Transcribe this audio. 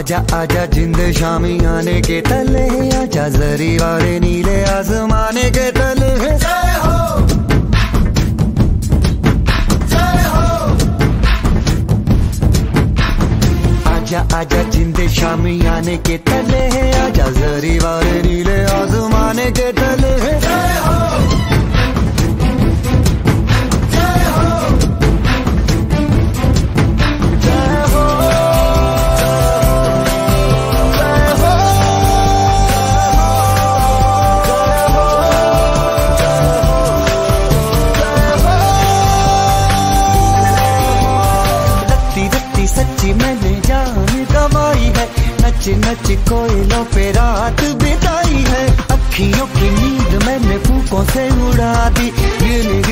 आजा आजा जिंद शामी आने के तले, आजा जरी वाले नीले आसमाने के तले। जय हो जय हो। आजा आजा जिंद शामी आने के तले, आजा जरी वाले नीले आसमाने के तले। जय हो सच्ची मैंने जान गवाई है, नच नच कोयलों पे रात बिताई है। अखियों की नींद मैंने फूकों से उड़ा दी, गिन